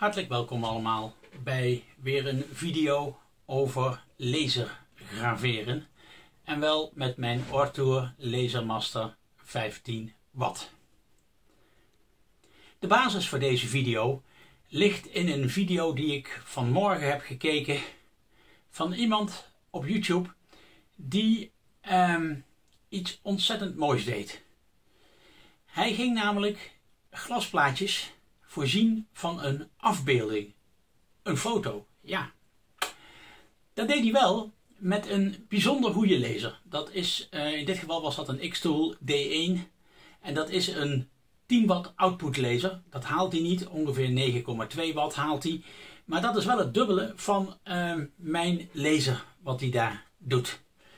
Hartelijk welkom allemaal bij weer een video over lasergraveren. En wel met mijn Ortur Lasermaster 15 watt. De basis voor deze video ligt in een video die ik vanmorgen heb gekeken van iemand op YouTube die iets ontzettend moois deed. Hij ging namelijk glasplaatjes voorzien van een afbeelding. Een foto, ja. Dat deed hij wel met een bijzonder goede laser. Dat is, in dit geval was dat een Xtool D1. En dat is een 10 watt output laser. Dat haalt hij niet, ongeveer 9,2 watt haalt hij. Maar dat is wel het dubbele van mijn laser wat hij daar doet.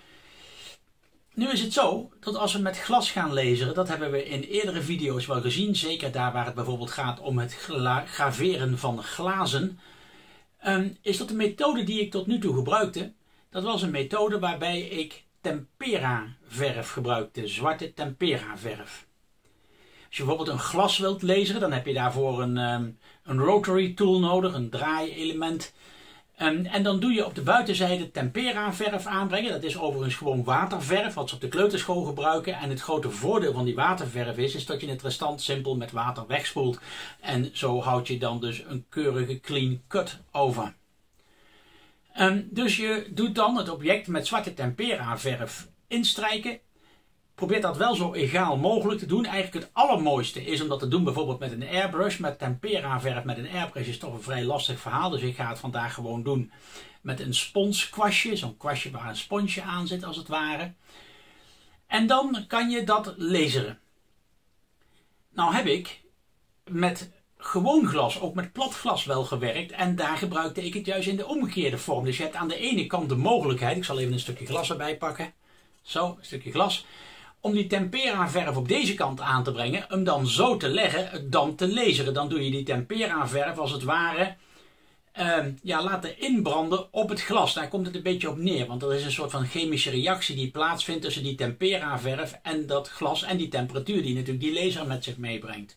Nu is het zo dat als we met glas gaan laseren, dat hebben we in eerdere video's wel gezien, zeker daar waar het bijvoorbeeld gaat om het graveren van glazen, is dat de methode die ik tot nu toe gebruikte, dat was een methode waarbij ik tempera verf gebruikte, zwarte tempera verf. Als je bijvoorbeeld een glas wilt laseren, dan heb je daarvoor een rotary tool nodig, een draaielement. En dan doe je op de buitenzijde tempera verf aanbrengen. Dat is overigens gewoon waterverf, wat ze op de kleuterschool gebruiken. En het grote voordeel van die waterverf is dat je het restant simpel met water wegspoelt. En zo houd je dan dus een keurige clean cut over. Dus je doet dan het object met zwarte tempera verf instrijken. Probeer dat wel zo egaal mogelijk te doen. Eigenlijk het allermooiste is om dat te doen bijvoorbeeld met een airbrush. Met tempera verf met een airbrush is toch een vrij lastig verhaal. Dus ik ga het vandaag gewoon doen met een sponskwastje. Zo'n kwastje waar een sponsje aan zit als het ware. En dan kan je dat laseren. Nou heb ik met gewoon glas, ook met plat glas wel gewerkt. En daar gebruikte ik het juist in de omgekeerde vorm. Dus je hebt aan de ene kant de mogelijkheid. Ik zal even een stukje glas erbij pakken. Zo, een stukje glas. Om die tempera verf op deze kant aan te brengen, hem dan zo te leggen, dan te laseren. Dan doe je die tempera verf als het ware laten inbranden op het glas. Daar komt het een beetje op neer, want er is een soort van chemische reactie die plaatsvindt tussen die tempera verf en dat glas en die temperatuur die natuurlijk die laser met zich meebrengt.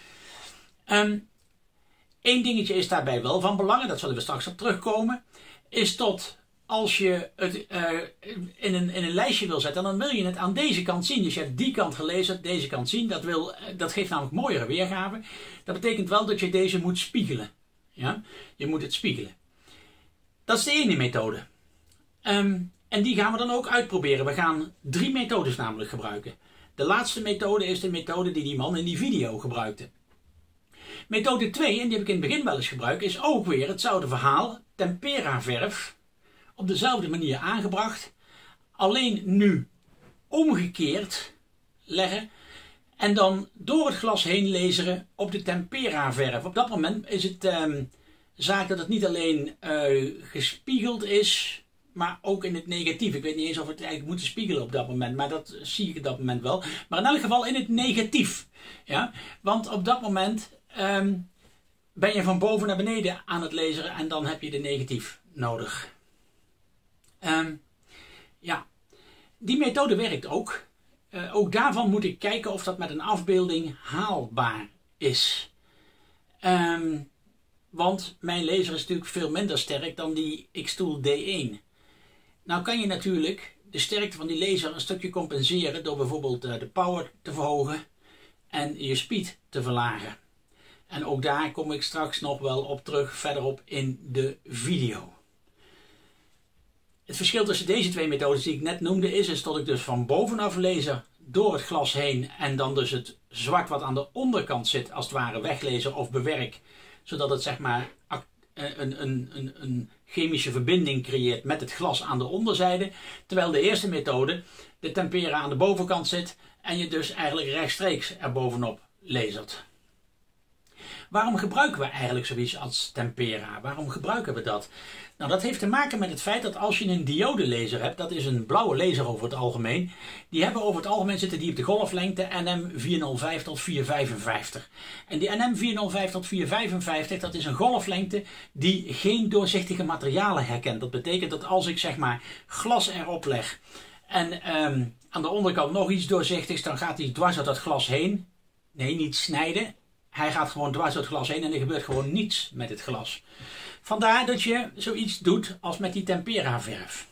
Eén dingetje is daarbij wel van belang, en dat zullen we straks op terugkomen, is tot als je het in een lijstje wil zetten, dan wil je het aan deze kant zien. Dus je hebt die kant gelezen, deze kant zien. Dat geeft namelijk mooiere weergave. Dat betekent wel dat je deze moet spiegelen. Ja? Je moet het spiegelen. Dat is de ene methode. En die gaan we dan ook uitproberen. We gaan 3 methodes namelijk gebruiken. De laatste methode is de methode die man in die video gebruikte. Methode 2, en die heb ik in het begin wel eens gebruikt, is ook weer hetzelfde verhaal. Tempera verf. Op dezelfde manier aangebracht, alleen nu omgekeerd leggen en dan door het glas heen laseren op de tempera verf. Op dat moment is het zaak dat het niet alleen gespiegeld is, maar ook in het negatief. Ik weet niet eens of we het eigenlijk moeten spiegelen op dat moment, maar dat zie ik op dat moment wel. Maar in elk geval in het negatief. Ja? Want op dat moment ben je van boven naar beneden aan het laseren en dan heb je de negatief nodig. Die methode werkt ook. Ook daarvan moet ik kijken of dat met een afbeelding haalbaar is. Want mijn laser is natuurlijk veel minder sterk dan die Xtool D1. Nou kan je natuurlijk de sterkte van die laser een stukje compenseren door bijvoorbeeld de power te verhogen en je speed te verlagen. En ook daar kom ik straks nog wel op terug verderop in de video. Het verschil tussen deze 2 methodes die ik net noemde is dat ik dus van bovenaf laser door het glas heen en dan dus het zwart wat aan de onderkant zit als het ware weglaser of bewerk. Zodat het zeg maar een chemische verbinding creëert met het glas aan de onderzijde. Terwijl de eerste methode de tempera aan de bovenkant zit en je dus eigenlijk rechtstreeks erbovenop lasert. Waarom gebruiken we eigenlijk zoiets als tempera? Waarom gebruiken we dat? Nou, dat heeft te maken met het feit dat als je een diode laser hebt, dat is een blauwe laser over het algemeen, die hebben over het algemeen zitten die op de golflengte NM405 tot 455. En die NM405 tot 455, dat is een golflengte die geen doorzichtige materialen herkent. Dat betekent dat als ik zeg maar glas erop leg en aan de onderkant nog iets doorzichtigs, dan gaat die dwars door dat glas heen. Nee, niet snijden. Hij gaat gewoon dwars door het glas heen en er gebeurt gewoon niets met het glas. Vandaar dat je zoiets doet als met die tempera verf.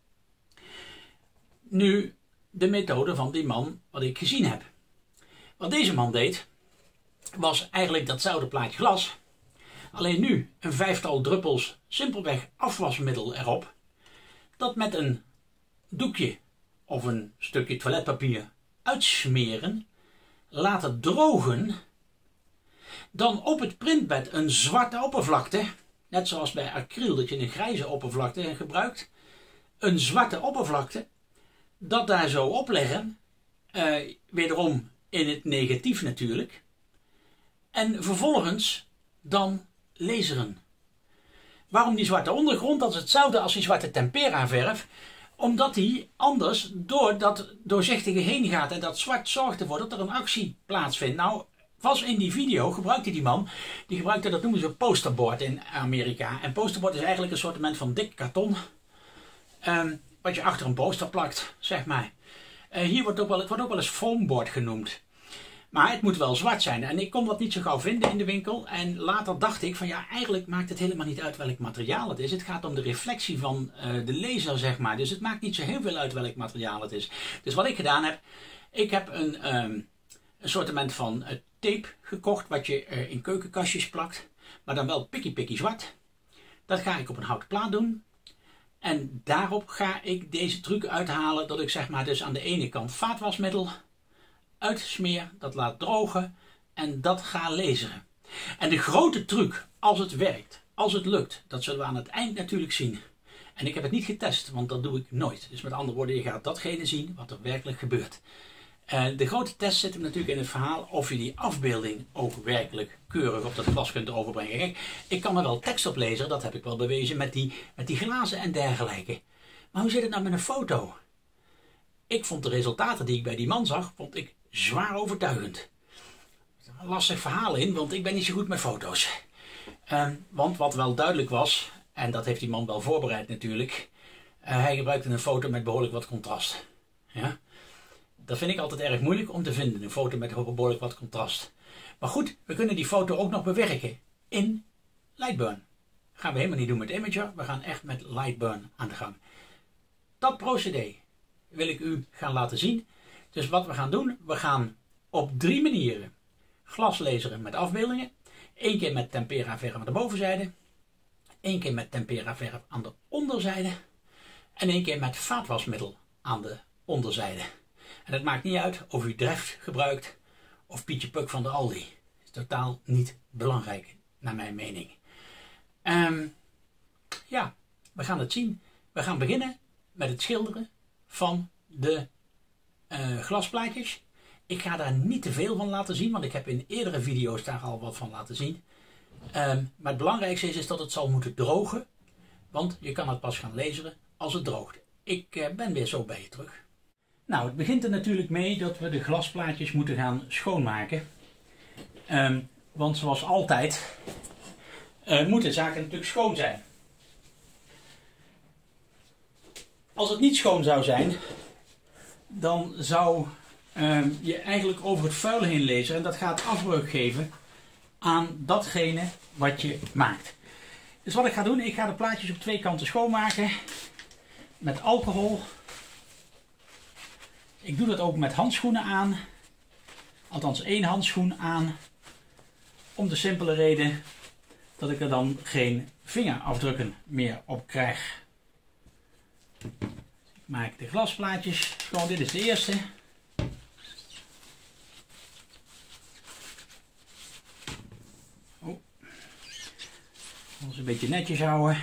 Nu de methode van die man wat ik gezien heb. Wat deze man deed, was eigenlijk datzelfde plaatje glas. Alleen nu een 5-tal druppels simpelweg afwasmiddel erop. Dat met een doekje of een stukje toiletpapier uitsmeren. Laten drogen. Dan op het printbed een zwarte oppervlakte. Net zoals bij acryl dat je een grijze oppervlakte gebruikt. Een zwarte oppervlakte. Dat daar zo opleggen. Wederom in het negatief natuurlijk. En vervolgens dan laseren. Waarom die zwarte ondergrond? Dat is hetzelfde als die zwarte tempera verf. Omdat die anders door dat doorzichtige heen gaat. En dat zwart zorgt ervoor dat er een actie plaatsvindt. Nou, was in die video gebruikte die man. Die gebruikte, dat noemen ze posterboard in Amerika. En posterboard is eigenlijk een soort van dik karton. Wat je achter een poster plakt, zeg maar. Hier wordt het wordt ook wel eens foamboard genoemd. Maar het moet wel zwart zijn. En ik kon dat niet zo gauw vinden in de winkel. En later dacht ik van ja, eigenlijk maakt het helemaal niet uit welk materiaal het is. Het gaat om de reflectie van de laser, zeg maar. Dus het maakt niet zo heel veel uit welk materiaal het is. Dus wat ik gedaan heb, ik heb een assortiment van tape gekocht. Wat je in keukenkastjes plakt. Maar dan wel pikkie zwart. Dat ga ik op een houten plaat doen. En daarop ga ik deze truc uithalen. Dat ik zeg maar dus aan de ene kant vaatwasmiddel uitsmeer, dat laat drogen en dat ga laseren. En de grote truc, als het werkt, als het lukt, dat zullen we aan het eind natuurlijk zien. En ik heb het niet getest, want dat doe ik nooit. Dus met andere woorden, je gaat datgene zien wat er werkelijk gebeurt. De grote test zit hem natuurlijk in het verhaal of je die afbeelding ook werkelijk keurig op dat glas kunt overbrengen. Kijk, ik kan er wel tekst op lezen, dat heb ik wel bewezen met die glazen en dergelijke. Maar hoe zit het nou met een foto? Ik vond de resultaten die ik bij die man zag, vond ik zwaar overtuigend. Er zit een lastig verhaal in, want ik ben niet zo goed met foto's. Want wat wel duidelijk was, en dat heeft die man wel voorbereid natuurlijk, hij gebruikte een foto met behoorlijk wat contrast. Ja? Dat vind ik altijd erg moeilijk om te vinden, een foto met behoorlijk wat contrast. Maar goed, we kunnen die foto ook nog bewerken in Lightburn. Dat gaan we helemaal niet doen met Imager, we gaan echt met Lightburn aan de gang. Dat procedé wil ik u gaan laten zien. Dus wat we gaan doen, we gaan op 3 manieren glas laseren met afbeeldingen. 1 keer met tempera verf aan de bovenzijde. 1 keer met tempera verf aan de onderzijde. En 1 keer met vaatwasmiddel aan de onderzijde. En het maakt niet uit of u Dreft gebruikt of Pietje Puk van de Aldi. Dat is totaal niet belangrijk, naar mijn mening. Ja, we gaan het zien. We gaan beginnen met het schilderen van de glasplaatjes. Ik ga daar niet te veel van laten zien, want ik heb in eerdere video's daar al wat van laten zien. Maar het belangrijkste is dat het zal moeten drogen, want je kan het pas gaan laseren als het droogt. Ik ben weer zo bij je terug. Nou, het begint er natuurlijk mee dat we de glasplaatjes moeten gaan schoonmaken. Want zoals altijd moeten zaken natuurlijk schoon zijn. Als het niet schoon zou zijn, dan zou je eigenlijk over het vuil heen laseren. En dat gaat afbreuk geven aan datgene wat je maakt. Dus wat ik ga doen, ik ga de plaatjes op 2 kanten schoonmaken. Met alcohol. Ik doe dat ook met handschoenen aan. Althans 1 handschoen aan. Om de simpele reden dat ik er dan geen vingerafdrukken meer op krijg. Ik maak de glasplaatjes schoon. Dit is de eerste. Ons een beetje netjes houden.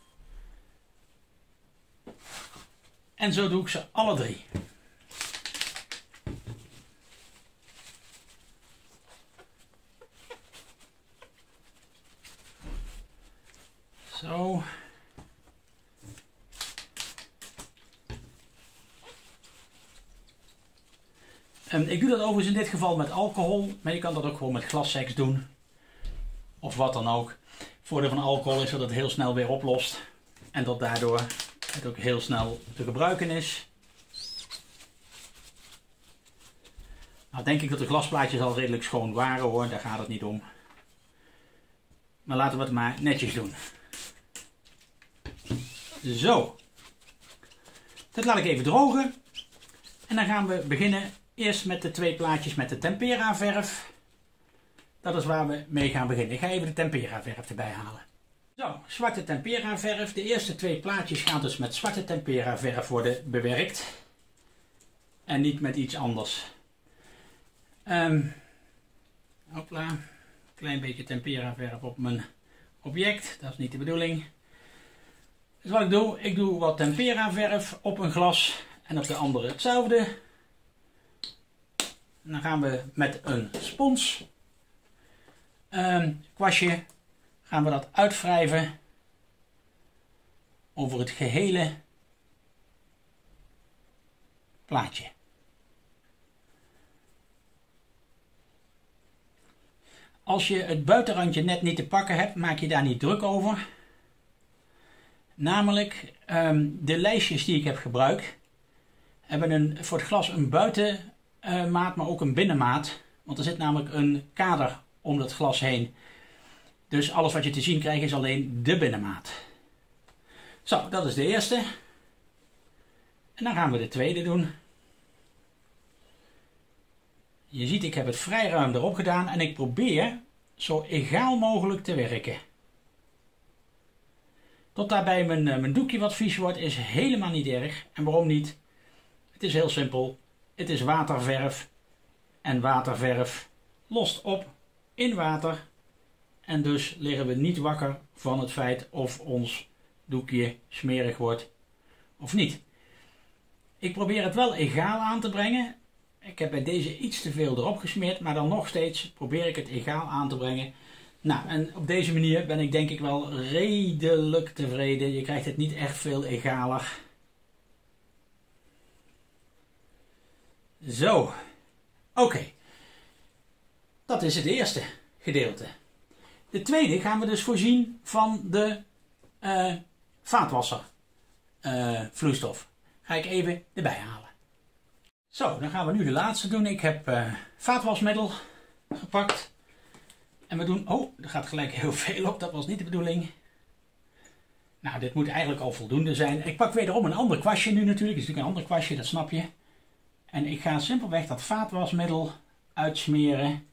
En zo doe ik ze alle 3. Zo. Ik doe dat overigens in dit geval met alcohol, maar je kan dat ook gewoon met glassex doen. Of wat dan ook. Het voordeel van alcohol is dat het heel snel weer oplost. En dat daardoor het ook heel snel te gebruiken is. Nou denk ik dat de glasplaatjes al redelijk schoon waren hoor, daar gaat het niet om. Maar laten we het maar netjes doen. Zo. Dat laat ik even drogen. En dan gaan we beginnen eerst met de 2 plaatjes met de tempera verf. Dat is waar we mee gaan beginnen. Ik ga even de tempera verf erbij halen. Zo, zwarte tempera verf. De eerste 2 plaatjes gaan dus met zwarte tempera verf worden bewerkt. En niet met iets anders. Hopla. Klein beetje tempera verf op mijn object. Dat is niet de bedoeling. Dus wat ik doe wat tempera verf op een glas. En op de andere hetzelfde. En dan gaan we met een spons kwastje gaan we dat uitwrijven over het gehele plaatje. Als je het buitenrandje net niet te pakken hebt, maak je daar niet druk over. Namelijk, de lijstjes die ik heb gebruikt, hebben voor het glas een buitenmaat, maar ook een binnenmaat. Want er zit namelijk een kader om het glas heen. Dus alles wat je te zien krijgt is alleen de binnenmaat. Zo, dat is de eerste. En dan gaan we de tweede doen. Je ziet, ik heb het vrij ruim erop gedaan en ik probeer zo egaal mogelijk te werken. Tot daarbij mijn doekje wat vies wordt is helemaal niet erg. En waarom niet? Het is heel simpel. Het is waterverf. En waterverf lost op in water. En dus liggen we niet wakker van het feit of ons doekje smerig wordt of niet. Ik probeer het wel egaal aan te brengen. Ik heb bij deze iets te veel erop gesmeerd, maar dan nog steeds probeer ik het egaal aan te brengen. Nou, en op deze manier ben ik denk ik wel redelijk tevreden. Je krijgt het niet echt veel egaler. Zo. Oké. Dat is het eerste gedeelte. De tweede gaan we dus voorzien van de vaatwasser vloeistof. Ga ik even erbij halen. Zo, dan gaan we nu de laatste doen. Ik heb vaatwasmiddel gepakt. En we doen... Oh, er gaat gelijk heel veel op. Dat was niet de bedoeling. Nou, dit moet eigenlijk al voldoende zijn. Ik pak wederom een ander kwastje nu natuurlijk. Het is natuurlijk een ander kwastje, dat snap je. En ik ga simpelweg dat vaatwasmiddel uitsmeren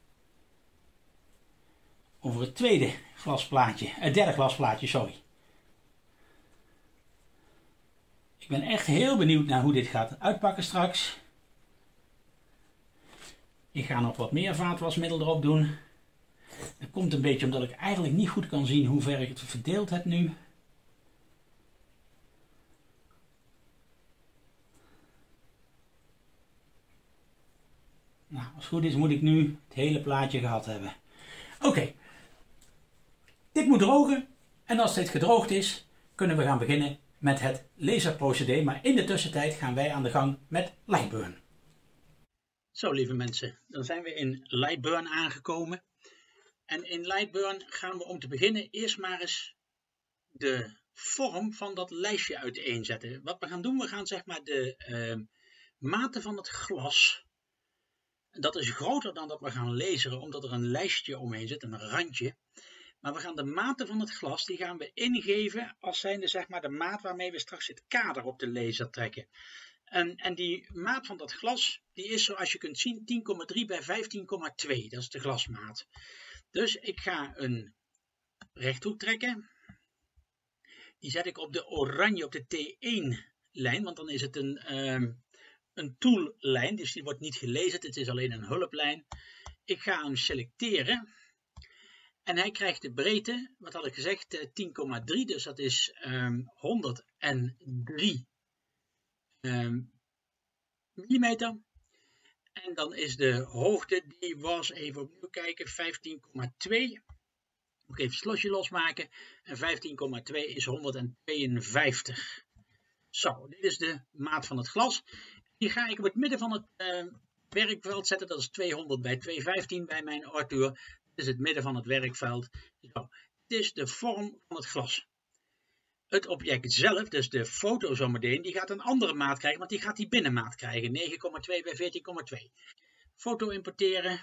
over het tweede glasplaatje. Het derde glasplaatje, sorry. Ik ben echt heel benieuwd naar hoe dit gaat uitpakken straks. Ik ga nog wat meer vaatwasmiddel erop doen. Dat komt een beetje omdat ik eigenlijk niet goed kan zien hoe ver ik het verdeeld heb nu. Nou, als het goed is moet ik nu het hele plaatje gehad hebben. Oké. Dit moet drogen. En als dit gedroogd is, kunnen we gaan beginnen met het laserprocedé. Maar in de tussentijd gaan wij aan de gang met Lightburn. Zo lieve mensen, dan zijn we in Lightburn aangekomen. En in Lightburn gaan we om te beginnen eerst maar eens de vorm van dat lijstje uiteenzetten. Wat we gaan doen, we gaan zeg maar de maten van het glas. Dat is groter dan dat we gaan laseren, omdat er een lijstje omheen zit, een randje. Maar we gaan de maten van het glas, die gaan we ingeven als zijnde zeg maar de maat waarmee we straks het kader op de laser trekken. En die maat van dat glas, die is zoals je kunt zien 10,3 bij 15,2. Dat is de glasmaat. Dus ik ga een rechthoek trekken. Die zet ik op de oranje, op de T1 lijn, want dan is het een toollijn, dus die wordt niet gelezen, het is alleen een hulplijn. Ik ga hem selecteren en hij krijgt de breedte, wat had ik gezegd, 10,3, dus dat is 103 millimeter. En dan is de hoogte, die was, even opnieuw kijken, 15,2. Moet ik even het slotje losmaken. En 15,2 is 152. Zo, dit is de maat van het glas. Die ga ik op het midden van het werkveld zetten. Dat is 200 bij 215 bij mijn Arthur. Dit is het midden van het werkveld. Zo, dit is de vorm van het glas. Het object zelf, dus de foto zometeen, die gaat een andere maat krijgen, want die gaat die binnenmaat krijgen. 9,2 bij 14,2. Foto importeren.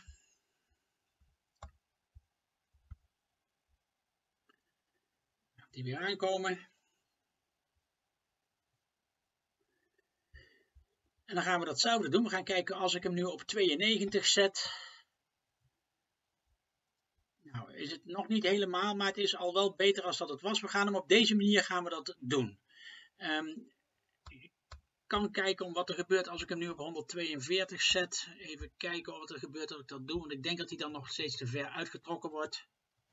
Die weer aankomen. En dan gaan we datzelfde doen. We gaan kijken als ik hem nu op 92 zet. Nou, is het nog niet helemaal, maar het is al wel beter als dat het was. We gaan hem op deze manier gaan we dat doen. Ik kan kijken wat er gebeurt als ik hem nu op 142 zet. Even kijken wat er gebeurt als ik dat doe. Want ik denk dat hij dan nog steeds te ver uitgetrokken wordt.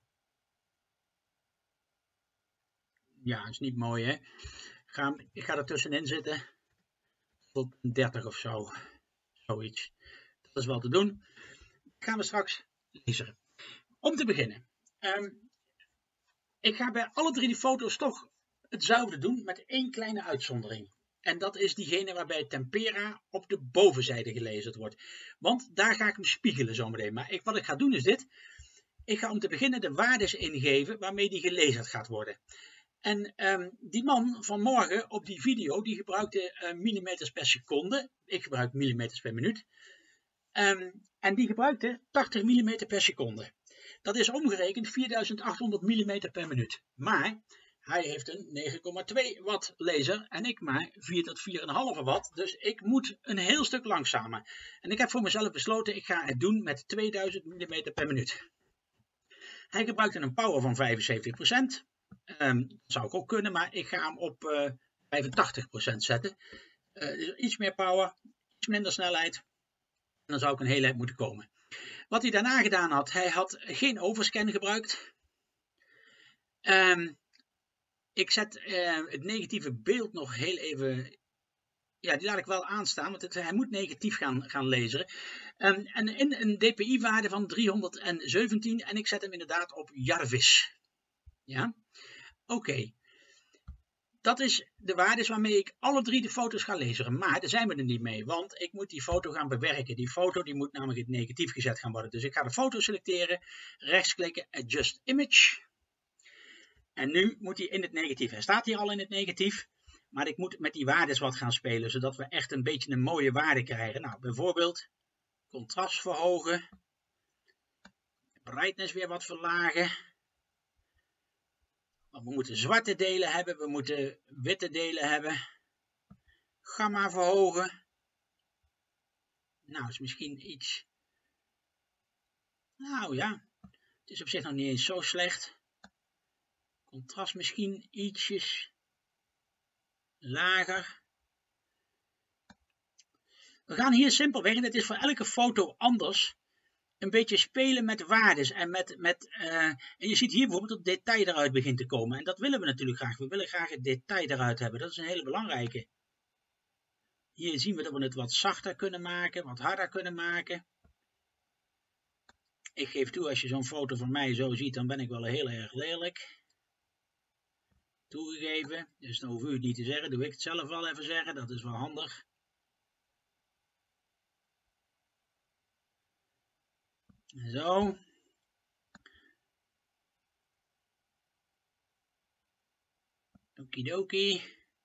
Ja, is niet mooi, hè. Ik ga er tussenin zitten. Tot 30 of zo. Zoiets. Dat is wel te doen. Gaan we straks lezen. Om te beginnen. Ik ga bij alle drie die foto's toch hetzelfde doen met één kleine uitzondering. En dat is diegene waarbij tempera op de bovenzijde gelezen wordt. Want daar ga ik hem spiegelen zometeen. Maar wat ik ga doen is dit. Ik ga om te beginnen de waardes ingeven waarmee die gelezen gaat worden. En die man van morgen op die video, die gebruikte millimeters per seconde. Ik gebruik millimeters per minuut. En die gebruikte 80 mm per seconde. Dat is omgerekend 4800 mm per minuut. Maar hij heeft een 9,2 watt laser en ik maar 4 tot 4,5 watt. Dus ik moet een heel stuk langzamer. En ik heb voor mezelf besloten, ik ga het doen met 2000 mm per minuut. Hij gebruikte een power van 75%. Dat zou ik ook kunnen, maar ik ga hem op 85% zetten. Dus iets meer power, iets minder snelheid. En dan zou ik een hele eind moeten komen. Wat hij daarna gedaan had, hij had geen overscan gebruikt. Ik zet het negatieve beeld nog heel even. Ja, die laat ik wel aanstaan, want hij moet negatief gaan lezen. En in een dpi-waarde van 317 en ik zet hem inderdaad op Jarvis. Ja, oké. Dat is de waardes waarmee ik alle drie de foto's ga lezen. Maar daar zijn we er niet mee, want ik moet die foto gaan bewerken. Die foto die moet namelijk in het negatief gezet gaan worden. Dus ik ga de foto selecteren, rechtsklikken, Adjust Image. En nu moet hij in het negatief. Hij staat hier al in het negatief. Maar ik moet met die waardes wat gaan spelen, zodat we echt een beetje een mooie waarde krijgen. Nou, bijvoorbeeld contrast verhogen. Brightness weer wat verlagen. Want we moeten zwarte delen hebben, we moeten witte delen hebben. Gamma verhogen. Nou, is misschien iets. Nou ja, het is op zich nog niet eens zo slecht. Contrast misschien ietsjes lager. We gaan hier simpelweg, en het is voor elke foto anders, een beetje spelen met waardes. En en je ziet hier bijvoorbeeld dat het detail eruit begint te komen. En dat willen we natuurlijk graag. We willen graag het detail eruit hebben. Dat is een hele belangrijke. Hier zien we dat we het wat zachter kunnen maken, wat harder kunnen maken. Ik geef toe, als je zo'n foto van mij zo ziet, dan ben ik wel heel erg lelijk. Toegegeven, dus dan hoef u het niet te zeggen, doe ik het zelf wel even zeggen, dat is wel handig. Zo. Okidoki.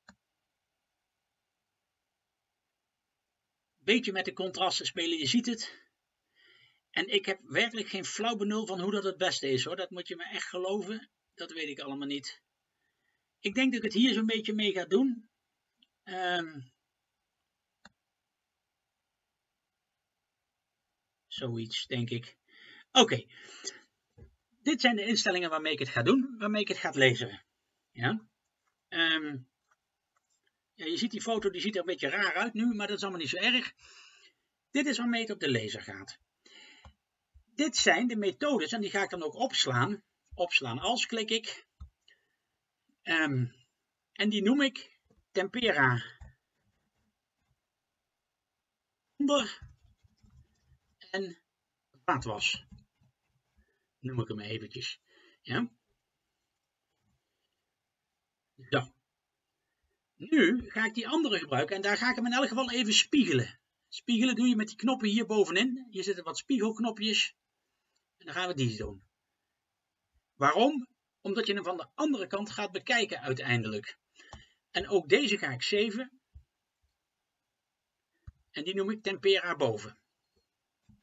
Beetje met de contrasten spelen, je ziet het. En ik heb werkelijk geen flauw benul van hoe dat het beste is hoor, dat moet je me echt geloven. Dat weet ik allemaal niet. Ik denk dat ik het hier zo'n beetje mee ga doen. Zoiets, denk ik. Oké. Dit zijn de instellingen waarmee ik het ga doen, waarmee ik het ga lezen. Ja. Ja, je ziet die foto, die ziet er een beetje raar uit nu, maar dat is allemaal niet zo erg. Dit is waarmee het op de laser gaat. Dit zijn de methodes en die ga ik dan ook opslaan. Opslaan als klik ik. En die noem ik tempera onder en vaatwas. Noem ik hem eventjes. Ja. Zo. Nu ga ik die andere gebruiken en daar ga ik hem in elk geval even spiegelen. Spiegelen doe je met die knoppen hier bovenin. Hier zitten wat spiegelknopjes. En dan gaan we die doen. Waarom? Omdat je hem van de andere kant gaat bekijken uiteindelijk. En ook deze ga ik saven. En die noem ik tempera boven.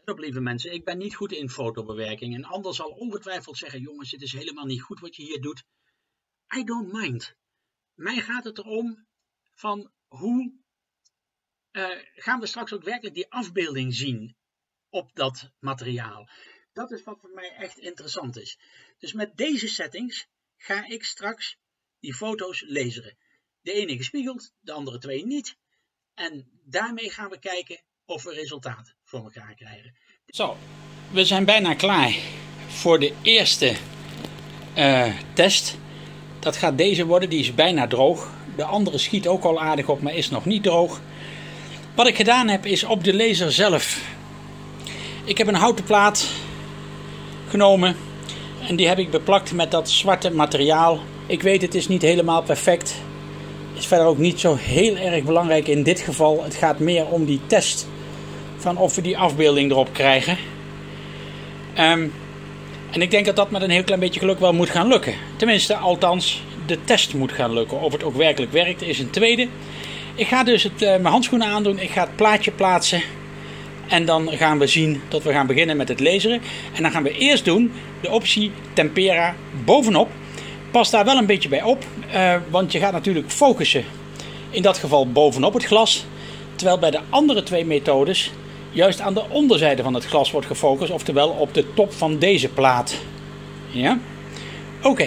Let op, lieve mensen, ik ben niet goed in fotobewerking. En Anders zal ongetwijfeld zeggen, jongens, dit is helemaal niet goed wat je hier doet. I don't mind. Mij gaat het erom van hoe gaan we straks ook werkelijk die afbeelding zien op dat materiaal. Dat is wat voor mij echt interessant is. Dus met deze settings ga ik straks die foto's laseren. De ene gespiegeld, de andere 2 niet. En daarmee gaan we kijken of we resultaat voor elkaar krijgen. Zo, we zijn bijna klaar voor de eerste test. Dat gaat deze worden, die is bijna droog. De andere schiet ook al aardig op, maar is nog niet droog. Wat ik gedaan heb is op de laser zelf. Ik heb een houten plaat genomen en die heb ik beplakt met dat zwarte materiaal. Ik weet, het is niet helemaal perfect. Is verder ook niet zo heel erg belangrijk in dit geval. Het gaat meer om die test van of we die afbeelding erop krijgen. En ik denk dat dat met een heel klein beetje geluk wel moet gaan lukken. Tenminste, althans, de test moet gaan lukken. Of het ook werkelijk werkt is een tweede. Ik ga dus mijn handschoenen aandoen. Ik ga het plaatje plaatsen. En dan gaan we zien dat we gaan beginnen met het laseren. En dan gaan we eerst doen de optie tempera bovenop. Pas daar wel een beetje bij op. Want je gaat natuurlijk focussen. In dat geval bovenop het glas. Terwijl bij de andere 2 methodes juist aan de onderzijde van het glas wordt gefocust. Oftewel op de top van deze plaat. Ja? Oké.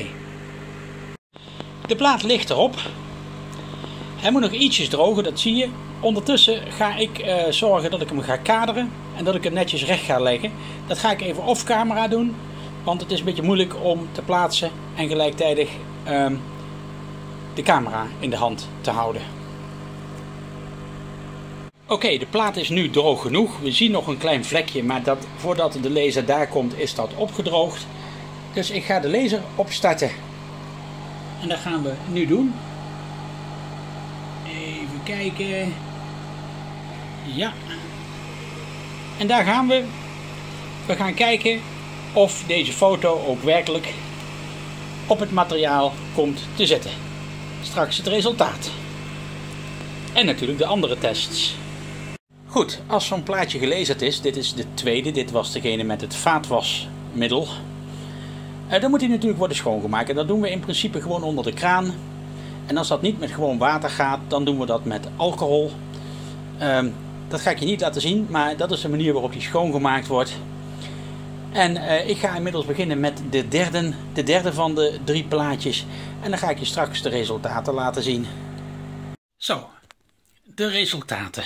De plaat ligt erop. Hij moet nog ietsjes drogen, dat zie je. Ondertussen ga ik zorgen dat ik hem ga kaderen. En dat ik hem netjes recht ga leggen. Dat ga ik even off camera doen. Want het is een beetje moeilijk om te plaatsen. En gelijktijdig de camera in de hand te houden. Oké, de plaat is nu droog genoeg. We zien nog een klein vlekje, maar voordat de laser daar komt is dat opgedroogd. Dus ik ga de laser opstarten. En dat gaan we nu doen. Even kijken. Ja. En daar gaan we. We gaan kijken of deze foto ook werkelijk op het materiaal komt te zitten. Straks het resultaat. En natuurlijk de andere tests. Goed, als zo'n plaatje gelezerd is, dit is de tweede, dit was degene met het vaatwasmiddel. Dan moet hij natuurlijk worden schoongemaakt. En dat doen we in principe gewoon onder de kraan. En als dat niet met gewoon water gaat, dan doen we dat met alcohol. Dat ga ik je niet laten zien, maar dat is de manier waarop die schoongemaakt wordt. En ik ga inmiddels beginnen met de derde van de 3 plaatjes. En dan ga ik je straks de resultaten laten zien. Zo, de resultaten.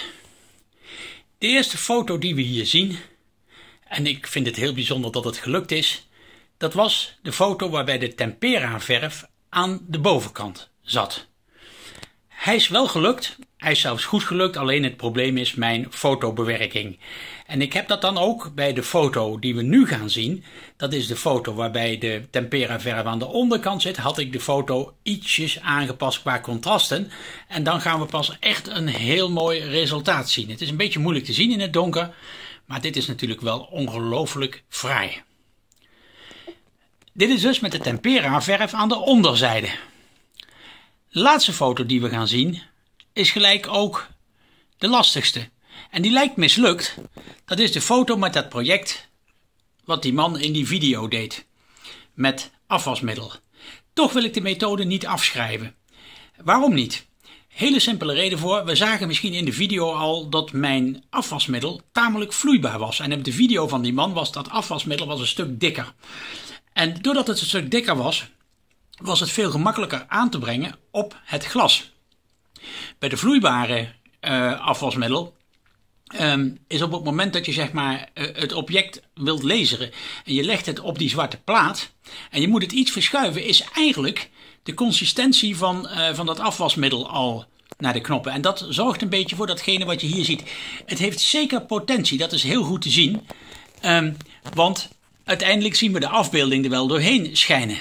De eerste foto die we hier zien, en ik vind het heel bijzonder dat het gelukt is, dat was de foto waarbij de tempera verf aan de bovenkant zat. Hij is wel gelukt, hij is zelfs goed gelukt, alleen het probleem is mijn fotobewerking. En ik heb dat dan ook bij de foto die we nu gaan zien. Dat is de foto waarbij de tempera verf aan de onderkant zit. Had ik de foto ietsjes aangepast qua contrasten. En dan gaan we pas echt een heel mooi resultaat zien. Het is een beetje moeilijk te zien in het donker. Maar dit is natuurlijk wel ongelooflijk fraai. Dit is dus met de tempera verf aan de onderzijde. De laatste foto die we gaan zien is gelijk ook de lastigste. En die lijkt mislukt. Dat is de foto met dat project wat die man in die video deed. Met afwasmiddel. Toch wil ik de methode niet afschrijven. Waarom niet? Hele simpele reden voor. We zagen misschien in de video al dat mijn afwasmiddel tamelijk vloeibaar was. En op de video van die man was dat afwasmiddel een stuk dikker. En doordat het een stuk dikker was het veel gemakkelijker aan te brengen op het glas. Bij de vloeibare afwasmiddel is op het moment dat je zeg maar het object wilt laseren en je legt het op die zwarte plaat en je moet het iets verschuiven, is eigenlijk de consistentie van dat afwasmiddel al naar de knoppen. En dat zorgt een beetje voor datgene wat je hier ziet. Het heeft zeker potentie, dat is heel goed te zien. Want uiteindelijk zien we de afbeelding er wel doorheen schijnen.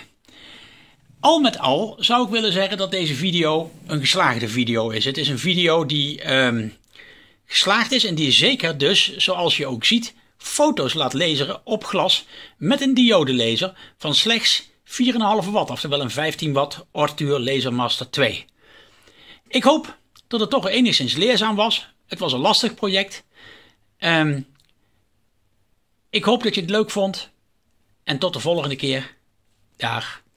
Al met al zou ik willen zeggen dat deze video een geslaagde video is. Het is een video die geslaagd is en die zeker dus, zoals je ook ziet, foto's laat laseren op glas met een diodelaser van slechts 4,5 watt, oftewel een 15 watt Ortur Lasermaster 2. Ik hoop dat het toch enigszins leerzaam was. Het was een lastig project. Ik hoop dat je het leuk vond. En tot de volgende keer. Dag.